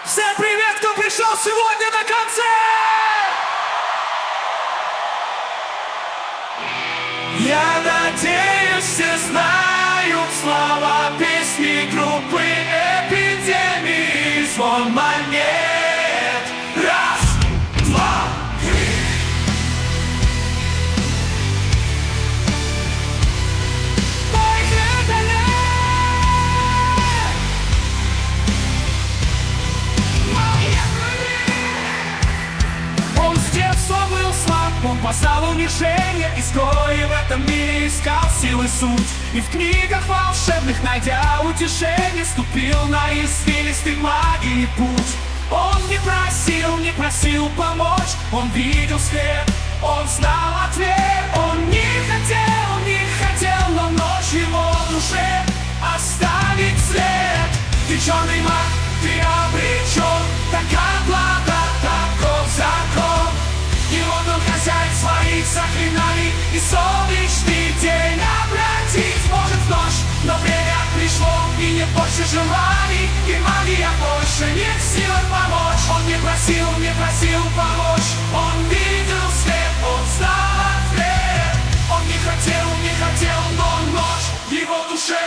Всем привет, кто пришел сегодня на концерт! Я надеюсь, все знают слова, песни, группы, эпидемии, звон, монет. Раз, два, три. Поехали! Он с детства был слаб, он познал унижения, Изгой, в этом мире искал силы, суть. И в книгах волшебных, найдя утешение, ступил на извилистый магии путь. Он не просил помочь, он видел свет, он знал ответ. Он не хотел, но ночь его в душе оставить след. Ты черный маг, ты обречен, такая плата, таков закон. И он был хозяин своих заклинаний, и солнечный день обратить может в ночь. Но время пришло, и нет больше желаний, и магия больше не в силах помочь. Он не просил помочь, он видел свет, он знал ответ. Он не хотел, но ночь в его душе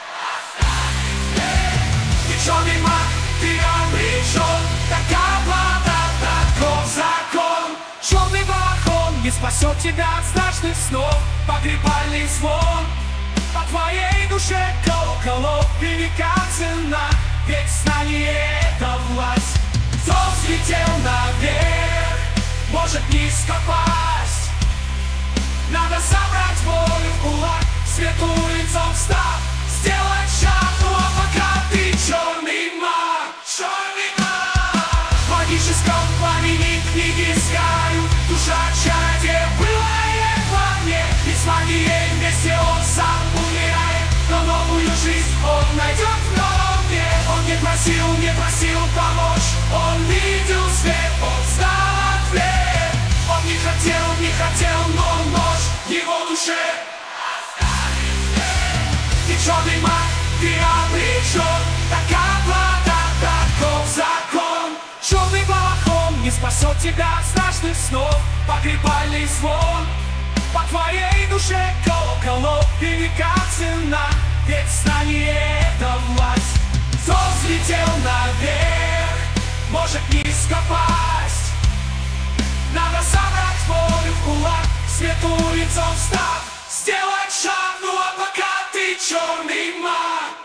оставит след. Ты черный маг, ты обречен, такая плата, таков закон. Черный балахон не спасет тебя от страшных снов, погребальный звон. По твоей душе колоколов велика цена, ведь знание — это власть. Кто взлетел наверх, может низко пасть. Надо собрать волю в кулак, свету лицом встав, сделать шаг, ну а пока ты черный маг, черный маг. В магическом пламени книги искают, душа чаде пылает в огне. И с магией вместе он сам умирает, но новую жизнь он найдет в новом дне. Он не просил помочь, он видел свет, он знал ответ. Он не хотел, но ночь в его душе оставит след. Ты черный маг, ты обречен, такая плата, таков закон. Черный балахон не спасет тебя от страшных снов, погребальный звон. По твоей душе колоколов велика цена, ведь знание — это власть. Кто взлетел наверх, может низко пасть. Надо собрать волю в кулак, свету лицом встав, сделать шаг, ну а пока ты черный маг.